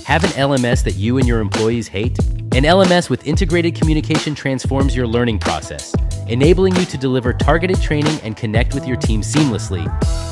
Have an LMS that you and your employees hate? An LMS with integrated communication transforms your learning process, enabling you to deliver targeted training and connect with your team seamlessly.